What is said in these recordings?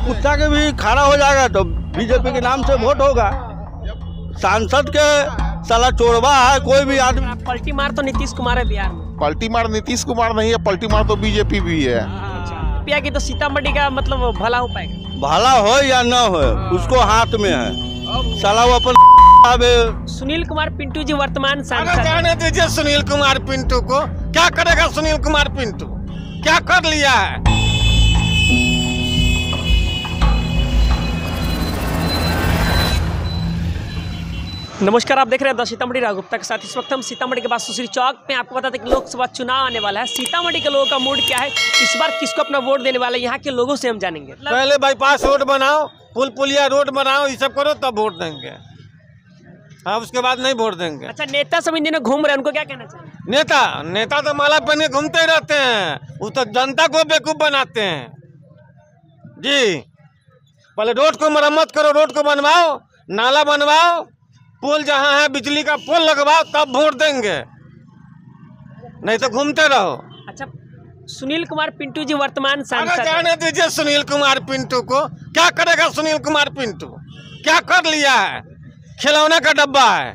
कुत्ता के भी खड़ा हो जाएगा तो बीजेपी के नाम से वोट होगा। सांसद के साला चोरवा है कोई भी आदमी। पलटी मार तो नीतीश कुमार है बिहार में। पलटी मार नीतीश कुमार नहीं है, पलटी मार तो बीजेपी भी है। पिया की तो सीतामढ़ी का मतलब भला हो पाएगा। भला हो या न हो उसको हाथ में है। साला वो अपन सुनील कुमार पिंटू जी वर्तमान सांसद। जाने दीजिए सुनील कुमार पिंटू को, क्या करेगा सुनील कुमार पिंटू, क्या कर लिया है। नमस्कार, आप देख रहे हैं द सीतामढ़ी राव गुप्ता के साथ। इस वक्त हम सीतामढ़ी के बाद सुश्री चौक में आपको बता दें कि लोकसभा चुनाव आने वाला है। सीतामढ़ी के लोगों का मूड क्या है, इस बार किसको अपना वोट देने वाला है, यहाँ के लोगों से हम जानेंगे। पहले बाईपास रोड बनाओ, पुल पुलिया रोड बनाओ, ये सब करो तब वोट देंगे। हाँ, उसके बाद नहीं वोट देंगे। अच्छा, नेता सब इन दिनों घूम रहे हैं, उनको क्या कहना चाहिए? नेता तो माला पहन के घूमते ही रहते हैं, वो तो जनता को बेवकूफ बनाते हैं जी। पहले रोड को मरम्मत करो, रोड को बनवाओ, नाला बनवाओ, पोल जहाँ है बिजली का पोल लगवाओ, तब वोट देंगे, नहीं तो घूमते रहो। अच्छा, सुनील कुमार पिंटू जी वर्तमान सांसद। जाने दीजिए सुनील कुमार पिंटू को, क्या करेगा सुनील कुमार पिंटू, क्या कर लिया है। खिलौने का डब्बा है।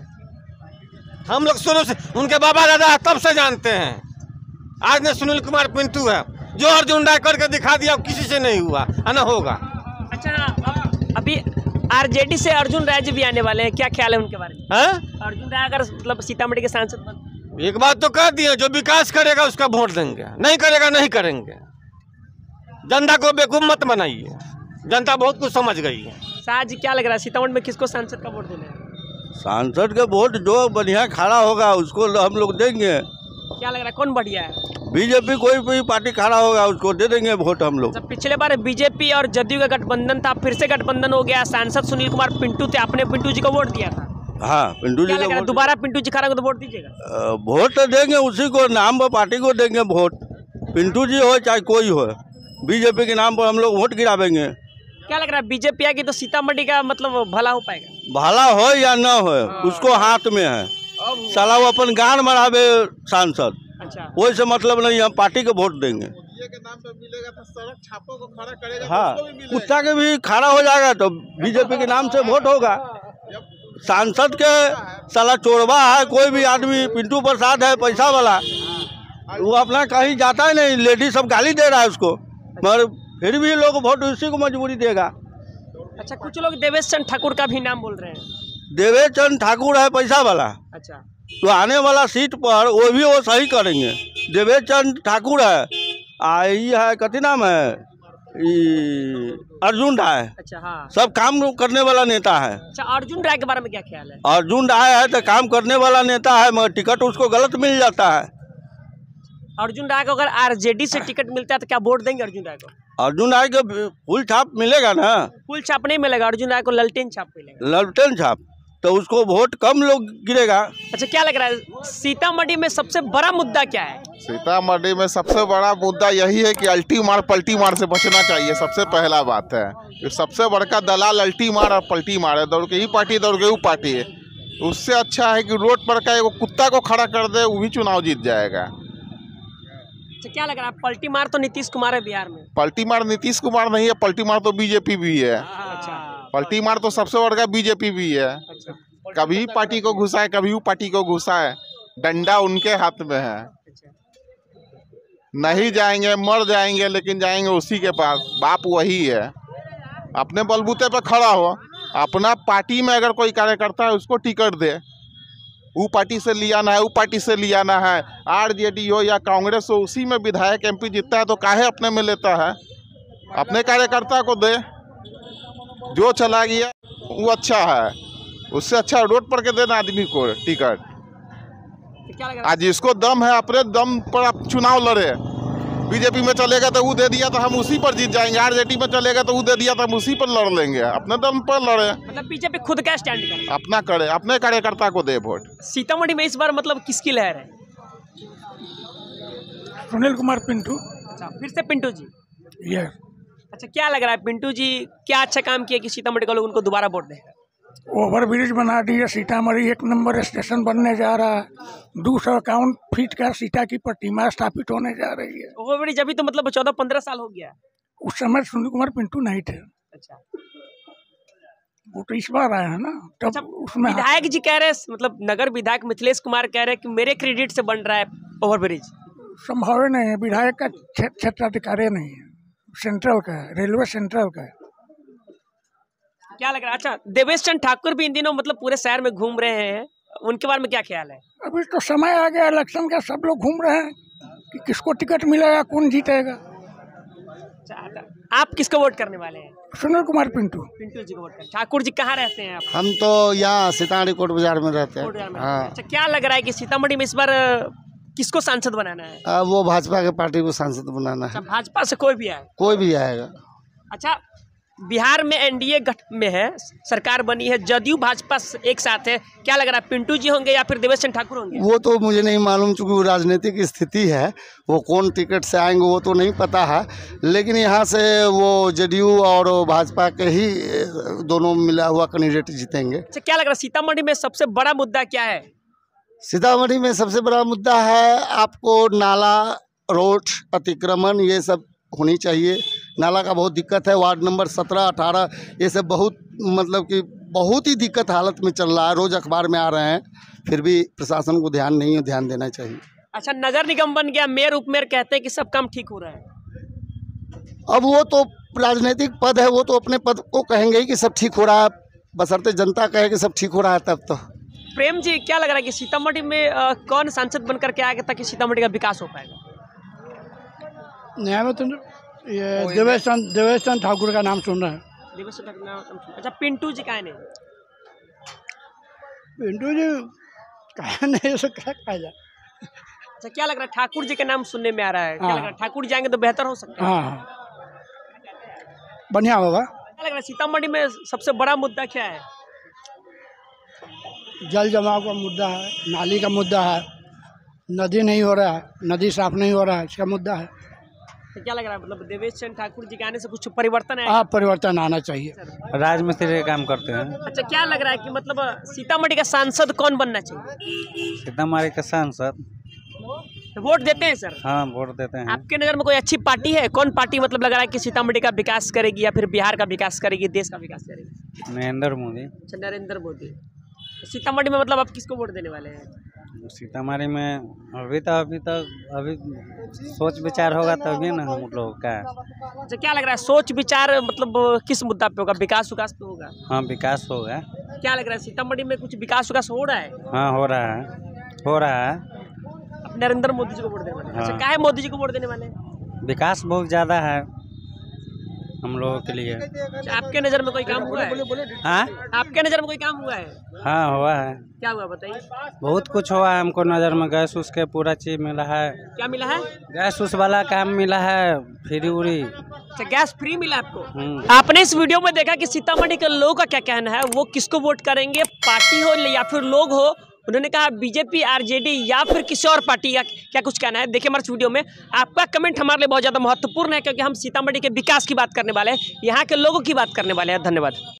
हम लोग शुरू से उनके बाबा दादा तब से जानते हैं। आज ने सुनील कुमार पिंटू है, जो अर्जुन राय करके दिखा दिया, किसी से नहीं हुआ है ना होगा। अच्छा, अभी आरजेडी से अर्जुन राय जी भी आने वाले हैं, क्या ख्याल है उनके बारे में? अर्जुन राय अगर मतलब सीतामढ़ी के सांसद बन, एक बात तो कह दिए, जो विकास करेगा उसका वोट देंगे, नहीं करेगा नहीं करेंगे। जनता को बेवकूफ मत बनाइए, जनता बहुत कुछ समझ गई है। शाह जी, क्या लग रहा है सीतामढ़ी में किसको सांसद का वोट देना है? सांसद के वोट जो बढ़िया खड़ा होगा उसको हम लोग देंगे। क्या लग रहा है कौन बढ़िया है? बीजेपी कोई भी पार्टी खड़ा होगा उसको दे देंगे वोट हम लोग। पिछले बार बीजेपी और जदयू का गठबंधन था, फिर से गठबंधन हो गया। सांसद सुनील कुमार पिंटू थे, आपने पिंटू जी को वोट दिया था। हाँ, पिंटू जी को दोबारा पिंटू जी खड़ा हो तो वोट दीजिएगा? वोट तो देंगे उसी को, नाम पर पार्टी को देंगे वोट। पिंटू जी हो चाहे कोई हो, बीजेपी के नाम पर हम लोग वोट गिरावेंगे। क्या लग रहा है बीजेपी आएगी तो सीतामढ़ी का मतलब भला हो पाएगा? भला हो या न हो उसको हाथ में है। साला वो अपन गान मरावे सांसद। अच्छा, कोई से मतलब नहीं, हम पार्टी को वोट देंगे। के नाम पे मिलेगा तो सड़क छापों को खड़ा करेगा। हाँ, कुत्ता के भी खड़ा हो जाएगा तो बीजेपी के नाम से वोट होगा। सांसद के साला चोरवा है कोई भी आदमी। पिंटू प्रसाद है पैसा वाला, वो अपना कहीं जाता ही नहीं। लेडीज सब गाली दे रहा है उसको, मगर फिर भी लोग वोट उसी को मजबूरी देगा। अच्छा, कुछ लोग देवेश चंद्र ठाकुर का भी नाम बोल रहे हैं। देवेश चंद्र ठाकुर है पैसा वाला। अच्छा, तो आने वाला सीट पर वो सही करेंगे। देवेश चंद्र ठाकुर है, ये है कथी नाम है, अर्जुन राय। अच्छा, हाँ, सब काम करने वाला नेता है। अच्छा, अर्जुन राय के बारे में क्या ख्याल है? अर्जुन राय है तो काम करने वाला नेता है, मगर टिकट उसको गलत मिल जाता है। अर्जुन राय को अगर आरजेडी से टिकट मिलता है तो क्या वोट देंगे अर्जुन राय को? अर्जुन राय को फुल छाप मिलेगा ना? फुल छाप नहीं मिलेगा, अर्जुन राय को ललटेन छाप मिलेगा। ललटेन छाप, तो उसको वोट कम लोग गिरेगा। अच्छा, क्या लग रहा है सीतामढ़ी में सबसे बड़ा मुद्दा क्या है? सीतामढ़ी में सबसे बड़ा मुद्दा यही है कि अल्टी मार पलटी मार से बचना चाहिए। सबसे पहला बात है कि सबसे बड़का दलाल अल्टी मार और पलटी मार है। दौड़ के ही पार्टी दौड़ के वो पार्टी है। उससे अच्छा है कि रोड पर का एक कुत्ता को खड़ा कर दे, वो भी चुनाव जीत जाएगा। अच्छा, क्या लग रहा है पलटी मार तो नीतीश कुमार है बिहार में? पलटी मार नीतीश कुमार नहीं है, पलटी मार तो बीजेपी भी है। अच्छा, पलटी मार तो सबसे बड़का बीजेपी भी है। अच्छा, कभी पार्टी को घुसाए, कभी वो पार्टी को घुसाए, डंडा उनके हाथ में है। अच्छा, नहीं जाएंगे, मर जाएंगे, लेकिन जाएंगे उसी के पास। बाप वही है, अपने बलबूते पे खड़ा हो। अपना पार्टी में अगर कोई कार्यकर्ता है उसको टिकट दे। वो पार्टी से लिया ना है, वो पार्टी से लिया ना है, आरजेडी हो या कांग्रेस हो, उसी में विधायक एमपी जीतता है तो काहे अपने में लेता है। अपने कार्यकर्ता को दे, जो चला गया वो अच्छा है। उससे अच्छा रोड पर के देना आदमी को टिकट। तो क्या लग रहा है? आज जिसको दम है अपने दम पर आप चुनाव लड़े। बीजेपी में चलेगा तो वो दे दिया तो हम उसी पर जीत जाएंगे, आरजेडी में चलेगा तो वो दे दिया तो हम उसी पर लड़ लेंगे। अपने दम पर लड़े, मतलब बीजेपी खुद का स्टैंड करे, अपना करे, अपने कार्यकर्ता को दे वोट। सीतामढ़ी में इस बार मतलब किसकी लहर है? सुनील कुमार पिंटू। अच्छा, फिर से पिंटू जी? यस। अच्छा, क्या लग रहा है पिंटू जी क्या अच्छा काम किया कि सीतामढ़ी का लोग उनको दोबारा वोट देगा? ओवर ब्रिज बना दिया, सीतामढ़ी 1 नंबर स्टेशन बनने जा रहा है। 251 फीट का सीता की प्रतिमा स्थापित होने जा रही है। ओवर ब्रिज अभी तो मतलब 14-15 साल हो गया। उस समय सुनील कुमार पिंटू नहीं थे। अच्छा वो तो इस बार आया है ना, अच्छा, तब उसमें विधायक जी कह रहे हैं, मतलब नगर विधायक मिथिलेश कुमार कह रहे हैं कि मेरे क्रेडिट से बन रहा है ओवरब्रिज। संभव ही नहीं है। विधायक का क्षेत्राधिकारी नहीं है, सेंट्रल का है, रेलवे सेंट्रल का है। क्या लग रहा है? अच्छा, देवेश चंद्र ठाकुर भी इन दिनों मतलब पूरे शहर में घूम रहे हैं, उनके बारे में क्या ख्याल है? अभी तो समय आ गया इलेक्शन का, सब लोग घूम रहे हैं कि किसको टिकट मिलेगा, कौन जीतेगा। अच्छा, आप किसको वोट करने वाले हैं? सुनील कुमार पिंटू। पिंटू जी को वोट करने। ठाकुर जी कहाँ रहते हैं आप? हम तो यहाँ सीतामढ़ी कोट बाजार में रहते कोट बाजार हैं। में। हाँ, अच्छा, क्या लग रहा है कि सीतामढ़ी में इस बार किसको सांसद बनाना है? वो भाजपा के पार्टी को सांसद बनाना अच्छा, है, भाजपा से कोई भी आए? कोई भी आएगा। अच्छा, बिहार में एनडीए गठ में है, सरकार बनी है, जदयू भाजपा एक साथ है, क्या लग रहा है पिंटू जी होंगे या फिर देवेश चंद्र ठाकुर होंगे? वो तो मुझे नहीं मालूम, चूंकि वो राजनीतिक स्थिति है, वो कौन टिकट से आएंगे वो तो नहीं पता है, लेकिन यहाँ से वो जदयू और भाजपा के ही दोनों मिला हुआ कैंडिडेट जीतेंगे। अच्छा, क्या लग रहा है सीतामढ़ी में सबसे बड़ा मुद्दा क्या है? सीतामढ़ी में सबसे बड़ा मुद्दा है आपको नाला, रोड, अतिक्रमण, ये सब होनी चाहिए। नाला का बहुत दिक्कत है, वार्ड नंबर 17, 18 ये सब बहुत मतलब कि बहुत ही दिक्कत हालत में चल रहा है, रोज़ अखबार में आ रहे हैं, फिर भी प्रशासन को ध्यान देना चाहिए। अच्छा, नगर निगम बन गया, मेयर उपमेयर कहते हैं कि सब काम ठीक हो रहा है। अब वो तो राजनीतिक पद है, वो तो अपने पद को कहेंगे ही कि सब ठीक हो रहा है, बशर्ते जनता कहे कि सब ठीक हो रहा है तब तो। प्रेम जी, क्या लग रहा है कि सीतामढ़ी में कौन सांसद बनकर के आएगा ताकि सीतामढ़ी का विकास हो पाएगा? यहाँ में तो ये देवेश चंद्र ठाकुर का नाम सुन रहे हैं। देवेश चंद्र ठाकुर नाम। अच्छा, पिंटू जी का नहीं? पिंटू जी कहा नहीं, ऐसा क्या कहा जाए। अच्छा, क्या लग रहा है ठाकुर जी का नाम सुनने में आ रहा है, क्या लग रहा है ठाकुर जाएंगे तो बेहतर हो सकता है? हाँ, बढ़िया होगा। क्या लग रहा है सीतामढ़ी में सबसे बड़ा मुद्दा क्या है? जल जमाव का मुद्दा है, नाली का मुद्दा है, नदी नहीं हो रहा है, नदी साफ नहीं हो रहा है, इसका मुद्दा है। तो क्या लग रहा है मतलब देवेश चंद्र ठाकुर जी के आने से कुछ परिवर्तन है? हाँ, परिवर्तन आना चाहिए। राजमिस्त्री का काम करते हैं। अच्छा, क्या लग रहा है कि मतलब सीतामढ़ी का सांसद कौन बनना चाहिए? सीतामढ़ी का सांसद तो वोट देते हैं सर? हाँ, वोट देते हैं। आपके नज़र में कोई अच्छी पार्टी है? कौन पार्टी मतलब लग रहा है कि सीतामढ़ी का विकास करेगी या फिर बिहार का विकास करेगी, देश का विकास करेगी? नरेंद्र मोदी। अच्छा, नरेंद्र मोदी। सीतामढ़ी में मतलब आप किसको वोट देने वाले हैं? सीतामढ़ी में अभी सोच विचार होगा तभी ना हम लोग का। अच्छा, क्या लग रहा है सोच विचार मतलब किस मुद्दा पे होगा? विकास विकास पे होगा? हाँ, विकास होगा। क्या लग रहा है सीतामढ़ी में कुछ विकास विकास हो रहा है? हाँ, हो रहा है। आप नरेंद्र मोदी जी को वोट देने वाले हैं? अच्छा, काहे मोदी जी को वोट देने वाले हैं? विकास बहुत ज़्यादा है हम लोगों के लिए। अच्छा, आपके नज़र में कोई काम हुआ है? हाँ, आपके नज़र में कोई काम हुआ है? हाँ, हुआ है। क्या हुआ बताइए? बहुत कुछ हुआ है हमको नज़र में। गैस उसके पूरा चीज़ मिला है। क्या मिला है? गैस उस वाला काम मिला है, फ्री उरी। अच्छा, गैस फ्री मिला आपको? आपने इस वीडियो में देखा कि सीतामढ़ी के लोगों का क्या कहना है, वो किसको वोट करेंगे, पार्टी हो या फिर लोग हो। उन्होंने कहा बीजेपी, आरजेडी या फिर किसी और पार्टी का क्या कुछ कहना है। देखिए हमारे वीडियो में आपका कमेंट हमारे लिए बहुत ज़्यादा महत्वपूर्ण है, क्योंकि हम सीतामढ़ी के विकास की बात करने वाले हैं, यहाँ के लोगों की बात करने वाले हैं। धन्यवाद।